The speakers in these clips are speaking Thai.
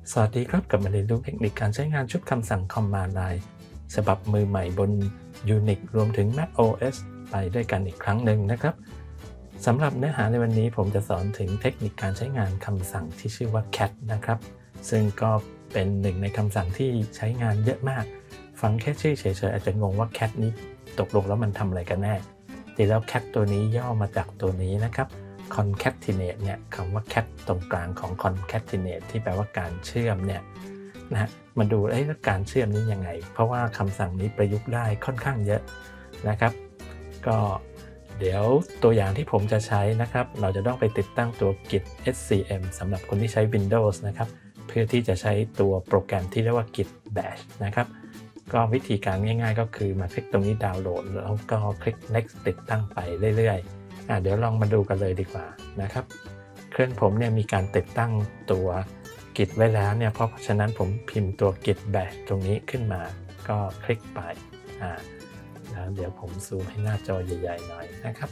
สวัสดีครับกลับมาเรียนรู้เทคนิคการใช้งานชุดคำสั่ง Command Line ฉบับมือใหม่บน Unix รวมถึง macOS ไปด้วยกันอีกครั้งหนึ่งนะครับสำหรับเนื้อหาในวันนี้ผมจะสอนถึงเทคนิคการใช้งานคำสั่งที่ชื่อว่า cat นะครับซึ่งก็เป็นหนึ่งในคำสั่งที่ใช้งานเยอะมากฟังแค่ชื่อเฉยๆอาจจะงงว่า cat นี้ตกลงแล้วมันทำอะไรกันแน่จริงแล้ว cat ตัวนี้ย่อมาจากตัวนี้นะครับconcatenate เนี่ยคำว่า cat ตรงกลางของ concatenate ที่แปลว่าการเชื่อมเนี่ยนะฮะมาดูแล้วการเชื่อมนี้ยังไงเพราะว่าคำสั่งนี้ประยุกต์ได้ค่อนข้างเยอะนะครับก็เดี๋ยวตัวอย่างที่ผมจะใช้นะครับเราจะต้องไปติดตั้งตัว git scm สำหรับคนที่ใช้ Windows นะครับเพื่อที่จะใช้ตัวโปรแกรมที่เรียกว่า git bash นะครับก็วิธีการง่ายๆก็คือมาคลิกตรงนี้ดาวน์โหลดแล้วก็คลิก next ติดตั้งไปเรื่อยๆเดี๋ยวลองมาดูกันเลยดีกว่านะครับเครื่องผมเนี่ยมีการติดตั้งตัว git ไว้แล้วเนี่ยเพราะฉะนั้นผมพิมพ์ตัว git bash ตรงนี้ขึ้นมาก็คลิกไปแล้วเดี๋ยวผมซูมให้หน้าจอใหญ่ๆหน่อยนะครับ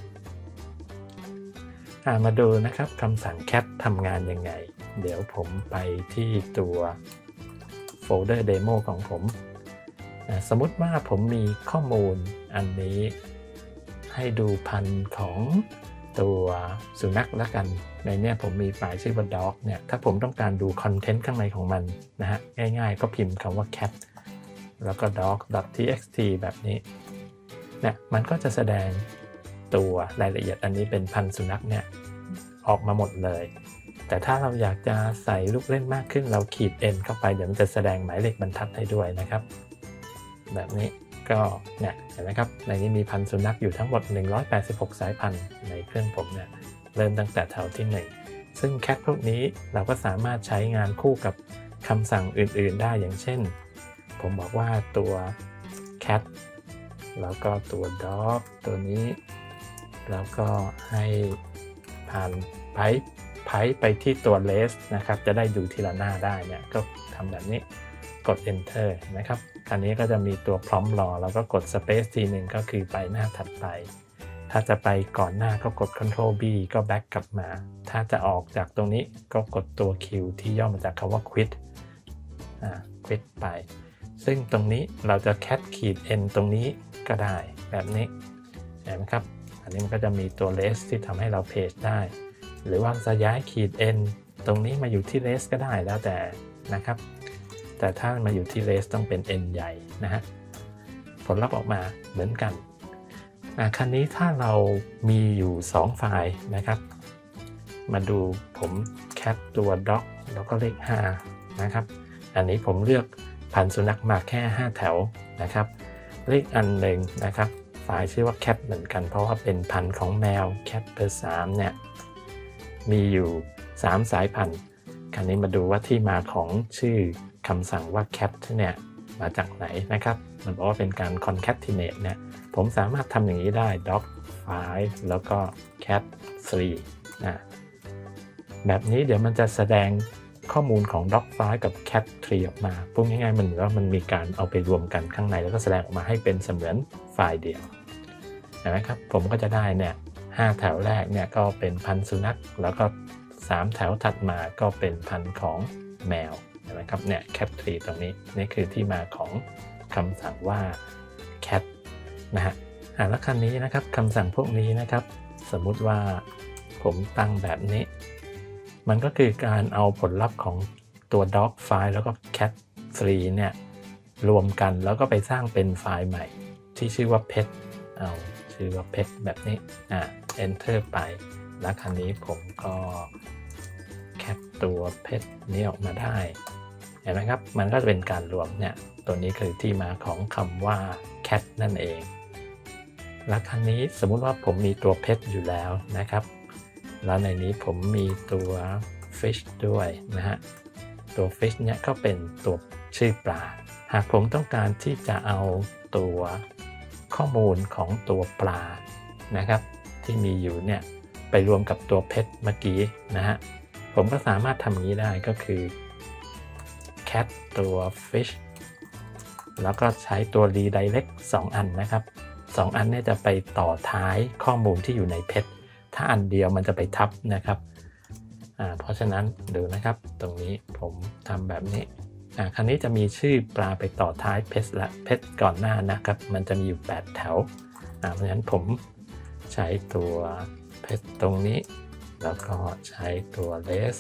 มาดูนะครับคำสั่ง cat ทำงานยังไงเดี๋ยวผมไปที่ตัวโฟลเดอร์เดโมของผมสมมุติว่าผมมีข้อมูลอันนี้ให้ดูพันธุ์ของตัวสุนัขแล้วกันในนี้ผมมีไฟล์ชื่อว่า dog เนี่ยถ้าผมต้องการดูคอนเทนต์ข้างในของมันนะฮะง่ายๆก็พิมพ์คำว่า cat แล้วก็ dog.txt แบบนี้เนี่ยมันก็จะแสดงตัวรายละเอียดอันนี้เป็นพันธุ์สุนัขเนี่ยออกมาหมดเลยแต่ถ้าเราอยากจะใส่ลูกเล่นมากขึ้นเราขีด n เข้าไปเดี๋ยวมันจะแสดงหมายเลขบรรทัดให้ด้วยนะครับแบบนี้ก็เนี่ยเห็นไหมครับในนี้มีพันธุ์สุนัขอยู่ทั้งหมด186สายพันธุ์ในเครื่องผมเนี่ยเริ่มตั้งแต่แถวที่1ซึ่งแคทพวกนี้เราก็สามารถใช้งานคู่กับคำสั่งอื่นๆได้อย่างเช่นผมบอกว่าตัว cat แล้วก็ตัว dog ตัวนี้แล้วก็ให้ผ่านไพ่ไปที่ตัว less นะครับจะได้ดูทีละหน้าได้เนี่ยก็ทำแบบนี้กด enter นะครับคราวนี้ก็จะมีตัว prompt รอแล้วก็กด space ทีหนึ่งก็คือไปหน้าถัดไปถ้าจะไปก่อนหน้าก็กด Ctrl B ก็ back กลับมาถ้าจะออกจากตรงนี้ก็กดตัว Q ที่ย่อมาจากคำว่า quit quit ไปซึ่งตรงนี้เราจะ cat ขีด n ตรงนี้ก็ได้แบบนี้เห็นไหมครับอันนี้มันก็จะมีตัว less ที่ทำให้เราเพจได้หรือว่าจะย้ายขีด n ตรงนี้มาอยู่ที่ less ก็ได้แล้วแต่นะครับแต่ถ้ามาอยู่ที่ less ต้องเป็น n ใหญ่นะฮะผลลัพธ์ออกมาเหมือนกันคราวนี้ถ้าเรามีอยู่2ไฟล์นะครับมาดูผมแคปตัว doc แล้วก็เลข5นะครับอันนี้ผมเลือกพันธุ์สุนัขมาแค่5แถวนะครับเลขอันหนึ่งนะครับไฟล์ชื่อว่า cat เหมือนกันเพราะว่าเป็นพันธุ์ของแมว cat เบอร์3เนี่ยมีอยู่3สายพันธุ์คราวนี้มาดูว่าที่มาของชื่อคำสั่งว่า cat เนี่ยมาจากไหนนะครับมันบอกว่าเป็นการ concatenate เนี่ยผมสามารถทำอย่างนี้ได้ doc 5แล้วก็ cat 3แบบนี้เดี๋ยวมันจะแสดงข้อมูลของ doc 5กับ cat 3ออกมาพูดง่ายๆมันเหมือนว่ามันมีการเอาไปรวมกันข้างในแล้วก็แสดงออกมาให้เป็นเสมือนไฟล์เดียวนะครับผมก็จะได้เนี่ย5แถวแรกเนี่ยก็เป็นพันธุ์สุนัขแล้วก็3แถวถัดมาก็เป็นพันธุ์ของแมวนะครับเนี่ย cat 3ตรงนี้นี่คือที่มาของคำสั่งว่า cat นะฮะแล้วคราวนี้นะครับคำสั่งพวกนี้นะครับสมมุติว่าผมตั้งแบบนี้มันก็คือการเอาผลลัพธ์ของตัว doc ไฟล์แล้วก็ cat 3เนี่ยรวมกันแล้วก็ไปสร้างเป็นไฟล์ใหม่ที่ชื่อว่า pet เอาชื่อว่า pet แบบนี้enter ไปแล้วคราวนี้ผมก็แคปตัว pet นี้ออกมาได้เห็นไหมครับมันก็จะเป็นการรวมเนี่ยตัวนี้คือที่มาของคำว่า cat นั่นเองแล้วคราวนี้สมมุติว่าผมมีตัว pet อยู่แล้วนะครับแล้วในนี้ผมมีตัว fish ด้วยนะฮะตัว fish เนี่ยก็เป็นตัวชื่อปลาหากผมต้องการที่จะเอาตัวข้อมูลของตัวปลานะครับที่มีอยู่เนี่ยไปรวมกับตัว pet เมื่อกี้นะฮะผมก็สามารถทำอย่างนี้ได้ก็คือ cat ตัว fish แล้วก็ใช้ตัว redirect 2 อันนะครับ2 อันเนี่ยจะไปต่อท้ายข้อมูลที่อยู่ใน pet ถ้าอันเดียวมันจะไปทับนะครับเพราะฉะนั้นดูนะครับตรงนี้ผมทำแบบนี้คราวนี้จะมีชื่อปลาไปต่อท้ายเพชรและเพชรก่อนหน้านะครับมันจะมีอยู่8แถวเพราะฉะนั้นผมใช้ตัวเพชรตรงนี้แล้วก็ใช้ตัวเลส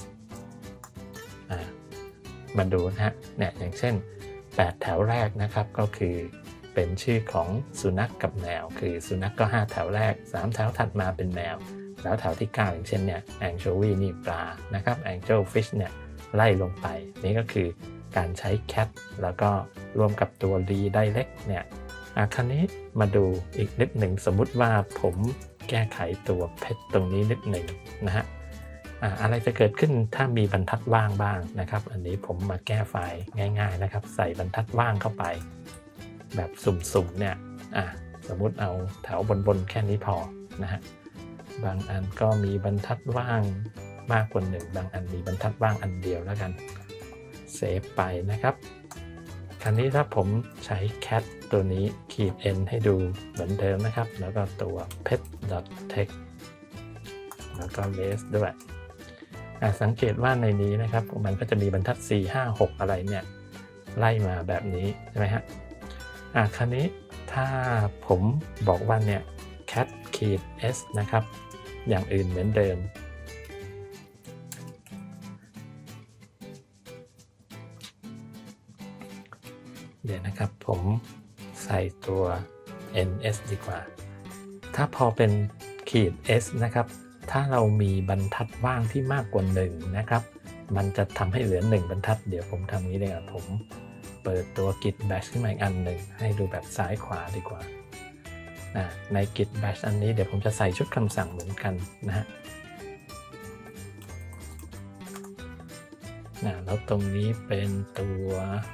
มาดูนะฮะเนี่ยอย่างเช่น8แถวแรกนะครับก็คือเป็นชื่อของสุนัขกับแมวคือสุนัขก็5แถวแรก3แถวถัดมาเป็นแมวแล้วแถวที่9อย่างเช่นเนี่ยแองโชวีนี่ปลานะครับแองเจิลฟิชเนี่ยไล่ลงไปนี่ก็คือการใช้ cat แล้วก็รวมกับตัว redirect เนี่ยคราวนี้มาดูอีกนิดหนึ่งสมมุติว่าผมแก้ไขตัวเพชรตรงนี้นิดหนึ่งนะฮะอะไรจะเกิดขึ้นถ้ามีบรรทัดว่างบ้างนะครับอันนี้ผมมาแก้ไฟล์ง่ายๆนะครับใส่บรรทัดว่างเข้าไปแบบสุ่มๆเนี่ยสมมุติเอาแถวบนๆแค่นี้พอนะฮะบางอันก็มีบรรทัดว่างมากกว่า1บางอันมีบรรทัดว่างอันเดียวแล้วกันเซฟไปนะครับคราวนี้ถ้าผมใช้ cat ตัวนี้ขีด n ให้ดูเหมือนเดิมนะครับแล้วก็ตัว pet.text แล้วก็ les ด้วยสังเกตว่าในนี้นะครับมันก็จะมีบรรทัด4 5 6อะไรเนี่ยไล่มาแบบนี้ใช่ไหมฮะคราวนี้ถ้าผมบอกว่าเนี่ย cat ขีด s นะครับอย่างอื่นเหมือนเดิมเดี๋ยวนะครับผมใส่ตัว ns ดีกว่าถ้าพอเป็นขีด s นะครับถ้าเรามีบรรทัดว่างที่มากกว่า1นะครับมันจะทำให้เหลือ1บรรทัดเดี๋ยวผมทำนี้เลยผมเปิดตัว git bash ขึ้นมาอีกอันหนึ่งให้ดูแบบซ้ายขวาดีกว่าใน git bash อันนี้เดี๋ยวผมจะใส่ชุดคำสั่งเหมือนกันนะฮะแล้วตรงนี้เป็นตัว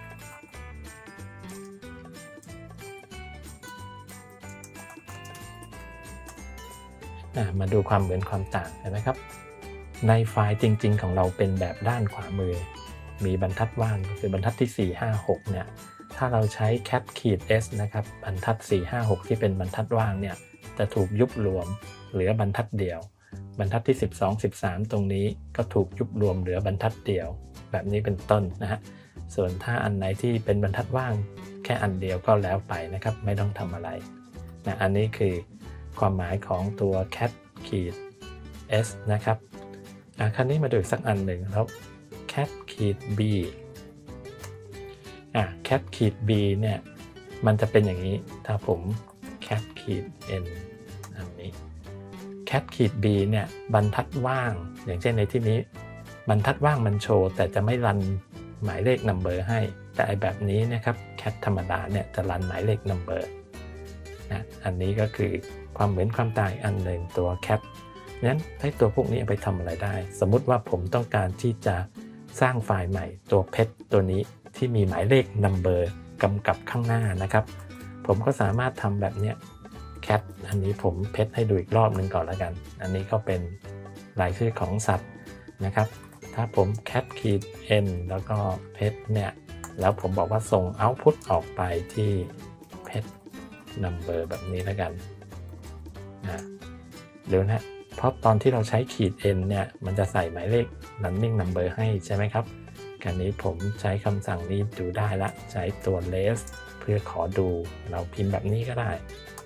มาดูความเหมือนความต่างเห็นไหมครับในไฟล์จริงๆของเราเป็นแบบด้านขวามือมีบรรทัดว่างคือบรรทัดที่4 5 6เนี่ยถ้าเราใช้ cat ขีด s นะครับบรรทัด4 5 6ที่เป็นบรรทัดว่างเนี่ยจะถูกยุบรวมเหลือบรรทัดเดียวบรรทัดที่12 13ตรงนี้ก็ถูกยุบรวมเหลือบรรทัดเดียวแบบนี้เป็นต้นนะฮะส่วนถ้าอันไหนที่เป็นบรรทัดว่างแค่อันเดียวก็แล้วไปนะครับไม่ต้องทำอะไรอันนี้คือความหมายของตัว cat ขีด s นะครับคราวนี้มาดูสักอันหนึ่งแล้ว cat ขีด b cat ขีด b เนี่ยมันจะเป็นอย่างนี้ถ้าผม cat ขีด n อันนี้ cat ขีด b เนี่ยบรรทัดว่างอย่างเช่นในที่นี้บรรทัดว่างมันโชว์แต่จะไม่รันหมายเลข number ให้แต่แบบนี้นะครับ cat ธรรมดาเนี่ยจะรันหมายเลข number อันนี้ก็คือความเหมือนความต่างอันหนึ่งตัว cat นั้นให้ตัวพวกนี้เอาไปทำอะไรได้สมมุติว่าผมต้องการที่จะสร้างไฟล์ใหม่ตัว pet ตัวนี้ที่มีหมายเลข number กำกับข้างหน้านะครับผมก็สามารถทำแบบนี้ cat อันนี้ผม pet ให้ดูอีกรอบหนึ่งก่อนแล้วกันอันนี้ก็เป็นรายชื่อของสัตว์นะครับถ้าผม cat ขีด n แล้วก็ pet เนี่ยแล้วผมบอกว่าส่ง output ออกไปที่ pet number แบบนี้แล้วกันเดี๋ยวนะเพราะตอนที่เราใช้ขีด n เนี่ยมันจะใส่หมายเลข running number ให้ใช่ไหมครับคราวนี้ผมใช้คำสั่งนี้ดูได้ละใช้ตัว les เพื่อขอดูเราพิมพ์แบบนี้ก็ได้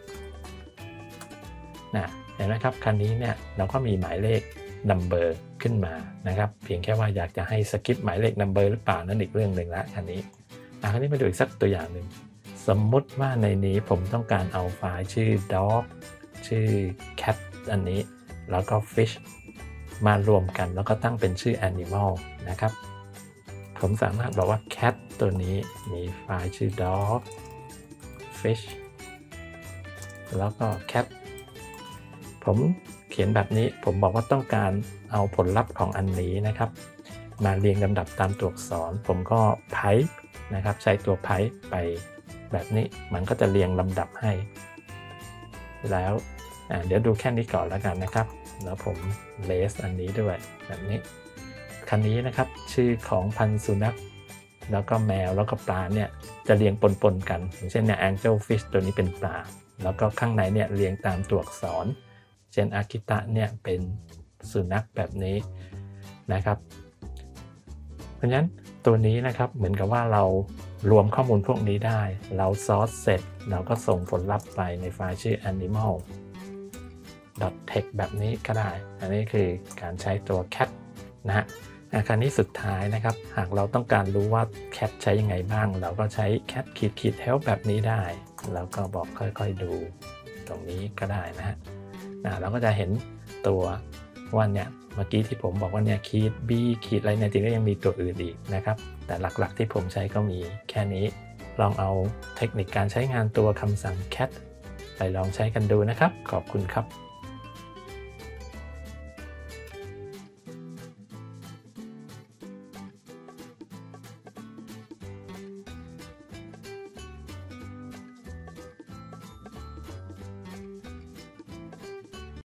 เห็นไหมครับคราวนี้เนี่ยเราก็มีหมายเลข number ขึ้นมานะครับเพียงแค่ว่าอยากจะให้สกิปหมายเลข number หรือเปล่านั่นอีกเรื่องหนึ่งละคราวนี้มาดูอีกสักตัวอย่างหนึ่งสมมุติว่าในนี้ผมต้องการเอาไฟล์ชื่อ dog ชื่อ cat อันนี้แล้วก็ fish มารวมกันแล้วก็ตั้งเป็นชื่อ animal นะครับผมสามารถบอกว่า cat ตัวนี้มีไฟล์ชื่อ dog fish แล้วก็ cat ผมเขียนแบบนี้ผมบอกว่าต้องการเอาผลลัพธ์ของอันนี้นะครับมาเรียงลำดับตามตัวอักษรผมก็ pipe นะครับใช้ตัว pipe ไปแบบนี้มันก็จะเรียงลำดับให้แล้วเดี๋ยวดูแค่นี้ก่อนแล้วกันนะครับแล้วผม les อันนี้ด้วยแบบนี้คันนี้นะครับชื่อของพันธุ์สุนัขแล้วก็แมวแล้วก็ปลาเนี่ยจะเรียงปนกันอย่างเช่นเนี่ย angel fish ตัวนี้เป็นปลาแล้วก็ข้างในเนี่ยเรียงตามตัวอักษรเช่นอากิตะเนี่ยเป็นสุนัขแบบนี้นะครับเพราะฉะนั้นตัวนี้นะครับเหมือนกับว่าเรารวมข้อมูลพวกนี้ได้เราซอร์สเสร็จเราก็ส่งผลลัพธ์ไปในไฟล์ชื่อ animal.text แบบนี้ก็ได้อันนี้คือการใช้ตัว cat นะฮะคราวนี้สุดท้ายนะครับหากเราต้องการรู้ว่า cat ใช้ยังไงบ้างเราก็ใช้ cat help แบบนี้ได้แล้วก็บอกค่อยๆดูตรงนี้ก็ได้นะฮะเราก็จะเห็นตัวว่าเนี่ยเมื่อกี้ที่ผมบอกว่าเนี่ยขีด b ขีดอะไรเนี่ยจริงก็ยังมีตัวอื่นอีกนะครับแต่หลักๆที่ผมใช้ก็มีแค่นี้ลองเอาเทคนิคการใช้งานตัวคำสั่ง cat ไปลองใช้กันดูนะครับขอบคุณครับ